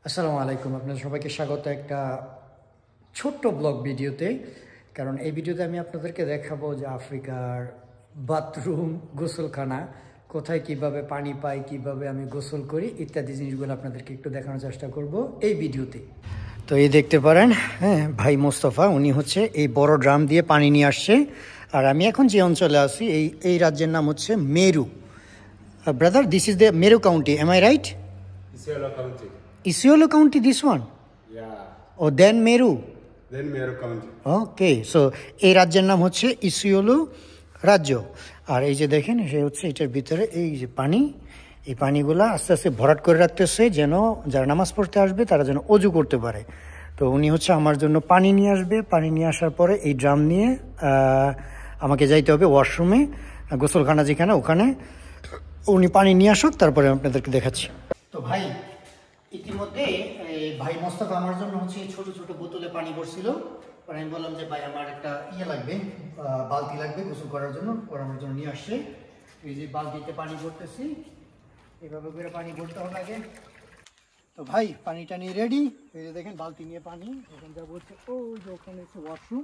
আসসালামু আলাইকুম, আপনাদের সবাইকে স্বাগত একটা ছোট্ট ব্লগ ভিডিওতে। কারণ এই ভিডিওতে আমি আপনাদেরকে দেখাবো যে আফ্রিকার বাথরুম, গোসলখানা কোথায়, কিভাবে পানি পাই, কিভাবে আমি গোসল করি ইত্যাদি জিনিসগুলো আপনাদেরকে একটু দেখানোর চেষ্টা করব এই ভিডিওতে। তো এই দেখতে পারেন, হ্যাঁ, ভাই মোস্তফা উনি হচ্ছে এই বড় ড্রাম দিয়ে পানি নিয়ে আসছে। আর আমি এখন যে অঞ্চলে আছি এই রাজ্যের নাম হচ্ছে Meru. Brother, this is the Meru county, am I right? Isiolo County. Isiolo County, this one? Yeah. Oh, then Meru. Then Meru County. Okay, so এই রাজ্যের নাম হচ্ছে ইসিওলো রাজ্য। আর এই যে দেখেন, সে হচ্ছে এটার ভিতরে এই যে পানি, এই পানিগুলা আস্তে আস্তে ভরাট করে রাখতেছে যেন যারা নামাজ পড়তে আসবে তারা যেন অজু করতে পারে। তো উনি হচ্ছে আমার জন্য পানি নিয়ে আসবে। পানি নিয়ে আসার পরে এই ড্রাম নিয়ে আমাকে যাইতে হবে ওয়াশরুমে, গোসলখানা যেখানে, ওখানে উনি পানি নিয়ে আসুক, তারপরে আপনাদেরকে দেখাচ্ছি। তো ভাই ইতিমধ্যে ভাই মোস্তফা আমার জন্য হচ্ছে ছোট ছোট বোতলে পানি ভরছিল। পরে আমি বললাম যে ভাই আমার একটা লাগবে, বালতি লাগবে গোসল করার জন্য। পরে আমার জন্য নিয়ে আসছে। এই যে বালতিতে পানি ভরতেছি, এভাবে করে পানি ভরতে হবে আগে। তো ভাই পানিটা নিয়ে রেডি। এই যে দেখেন বালতি নিয়ে পানি, এখন যাবো হচ্ছে ওই যে ওখানে হচ্ছে ওয়াশরুম।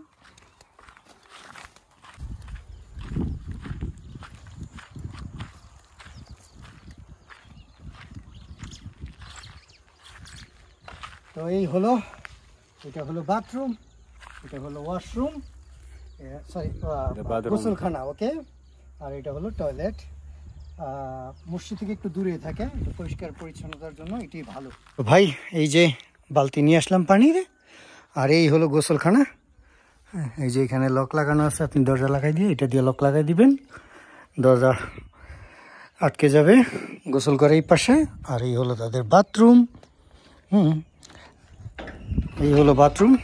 তো এই হলো, এটা হলো বাথরুম, এটা হলো ওয়াশরুম, সরি গোসলখানা, ওকে। আর এটা হলো টয়লেট। মসজিদ থেকে একটু দূরে থাকে, পরিষ্কার পরিচ্ছন্নতার জন্য এটাই ভালো। ভাই এই যে বালতি নিয়ে আসলাম পানির, আর এই হলো গোসলখানা। এই যে এখানে লক লাগানো আছে, আপনি দরজা লাগাই দিয়ে এটা দিয়ে লক লাগাই দিবেন, দরজা আটকে যাবে। গোসল করে এই পাশে। আর এই হলো তাদের বাথরুম। এই হলো বাথরুম।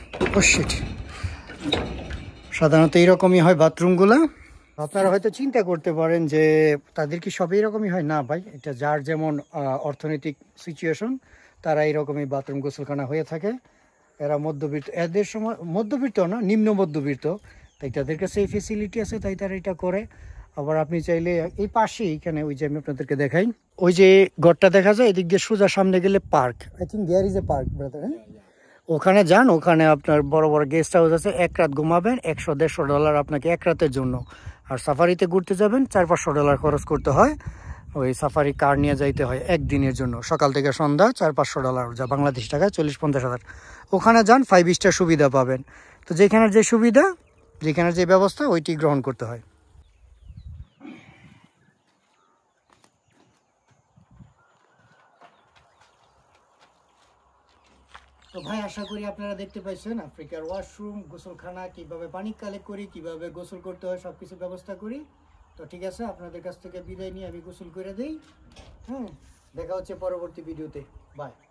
সাধারণত এইরকমই হয় বাথরুমগুলা। আপনারা হয়তো চিন্তা করতে পারেন যে তাদের কি সব এইরকমই হয়? না ভাই, এটা যার যেমন অর্থনৈতিক সিচুয়েশন তারা এইরকমই বাথরুম গোসলখানা হয়ে থাকে। এরা মধ্যবিত্ত, এদের সময় মধ্যবিত্ত না, নিম্ন মধ্যবিত্ত, তাই তাদের কাছে এই ফেসিলিটি আছে, তাই তারা এটা করে। আবার আপনি চাইলে এই পাশে এখানে, ওই যে আমি আপনাদেরকে দেখাই, ওই যে ঘরটা দেখা যায়, এদিক দিয়ে সোজা সামনে গেলে park, I think there is a park brother, হ্যাঁ, ওখানে যান। ওখানে আপনার বড় বড় গেস্ট হাউস আছে, এক রাত ঘুমাবেন, $100-150 আপনাকে এক রাতের জন্য। আর সাফারিতে ঘুরতে যাবেন $400-500 খরচ করতে হয়। ওই সাফারি কার নিয়ে যাইতে হয় একদিনের জন্য, সকাল থেকে সন্ধ্যা, $400-500, যা বাংলাদেশ টাকায় 40-50 হাজার। ওখানে যান, 5 স্টার সুবিধা পাবেন। তো যেখানের যে সুবিধা, যেখানের যে ব্যবস্থা, ওইটি গ্রহণ করতে হয়। তো ভাই আশা করি আপনারা দেখতে পাইছেন আফ্রিকার ওয়াশরুম, গোসলখানা, কিভাবে পানি কালেক্ট করি, কিভাবে গোসল করতে হয়, সব কিছু ব্যবস্থা করি। তো ঠিক আছে, আপনাদের কাছ থেকে বিদায় নিয়ে আমি গোসল করে দিই। দেখা হচ্ছে পরবর্তী ভিডিওতে। বাই।